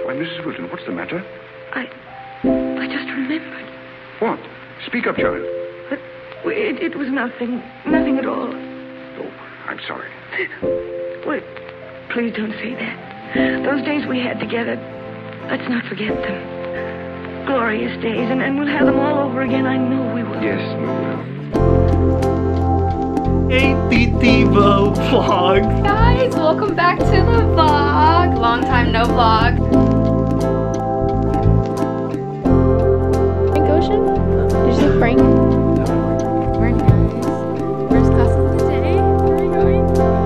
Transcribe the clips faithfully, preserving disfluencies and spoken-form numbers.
Why, Missus Wilton, what's the matter? I... I just remembered. What? Speak up, child. But it, it was nothing. Nothing at all. Oh, I'm sorry. Wait, please don't say that. Those days we had together, let's not forget them. Glorious days, and, and we'll have them all over again. I know we will. Yes, we will. Hey, Devo vlog. Guys, welcome back to the vlog. Long time no vlog. Frank Ocean? Did you say Frank? Very nice. First class of the day. Where are we going?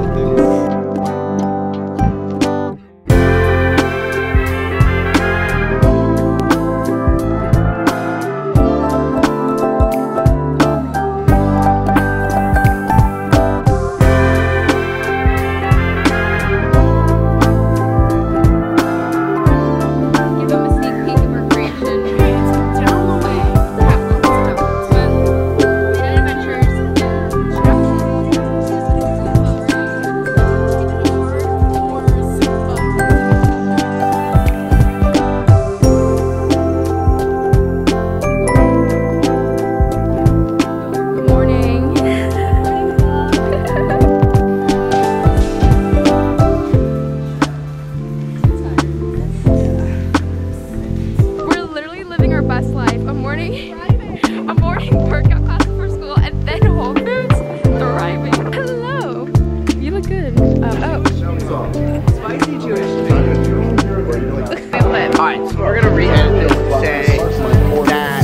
Alright, so we're gonna re-edit this and say that.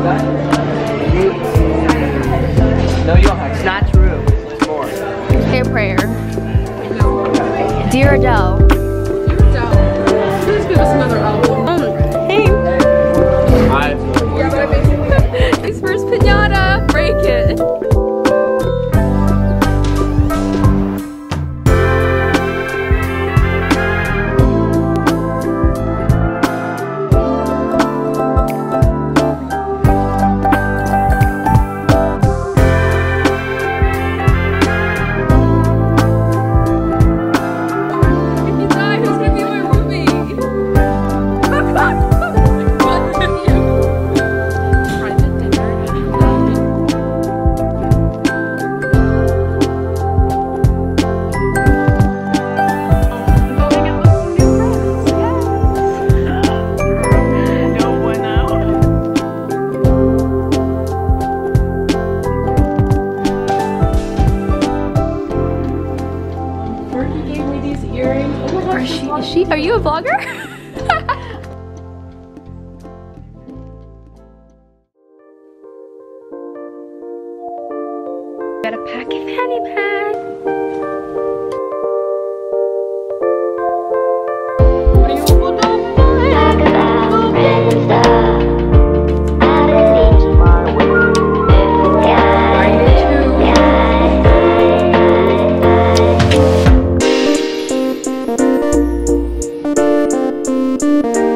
No, you don't have to. It's not true. It's more. Say a prayer. Dear Adele. Dear Adele. Please give us another album. Um, hey. Hi. Yeah, but I think His first pinata. Break it. Is she? Are you a vlogger? Got a pack of fanny pack. Thank you.